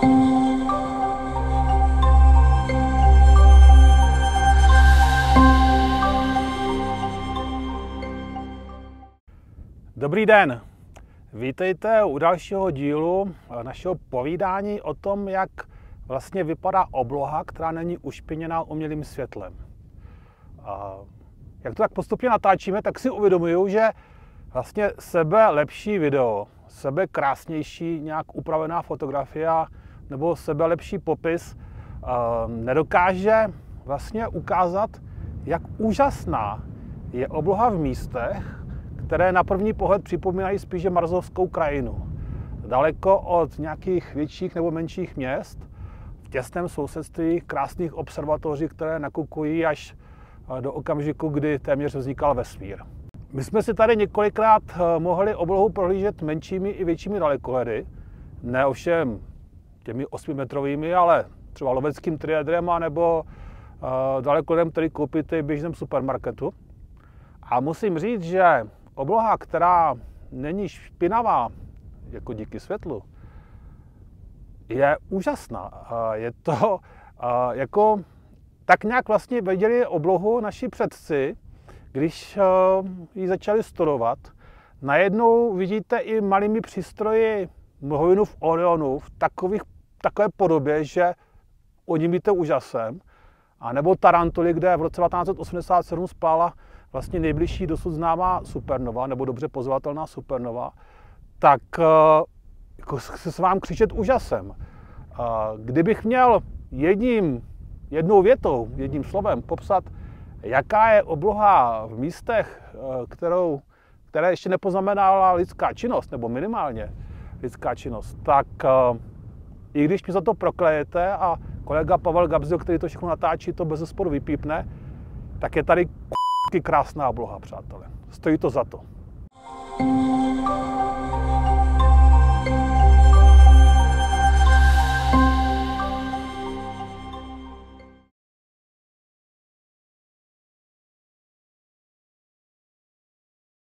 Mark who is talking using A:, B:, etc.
A: Dobrý den, vítejte u dalšího dílu našeho povídání o tom, jak vlastně vypadá obloha, která není ušpiněná umělým světlem. Jak to tak postupně natáčíme, tak si uvědomuju, že vlastně sebe lepší video, sebe krásnější nějak upravená fotografie nebo sebe lepší popis nedokáže vlastně ukázat, jak úžasná je obloha v místech, které na první pohled připomínají spíše marsovskou krajinu. Daleko od nějakých větších nebo menších měst, v těsném sousedství krásných observatoří, které nakukují až do okamžiku, kdy téměř vznikal vesmír. My jsme si tady několikrát mohli oblohu prohlížet menšími i většími dalekohledy, ne ovšem těmi 8metrovými, ale třeba loveckým triedrem nebo dalekohledem, který koupíte v běžném supermarketu. A musím říct, že obloha, která není špinavá, jako díky světlu, je úžasná. Je to jako tak nějak vlastně viděli oblohu naši předci, když ji začali studovat. Najednou vidíte i malými přístroji mlhovinu v Orionu v takové podobě, že odimíte úžasem. A nebo tarantuly, kde v roce 1987 spála vlastně nejbližší dosud známá supernova, nebo dobře pozorovatelná supernova, tak jako se vám křičet úžasem. Kdybych měl jednou větou, jedním slovem popsat, jaká je obloha v místech, které ještě nepoznamenala lidská činnost, nebo minimálně lidská činnost, tak i když mi za to proklejete a kolega Pavel Gabzil, který to všechno natáčí, to bezesporu vypípne, tak je tady krásná obloha, přátelé. Stojí to za to.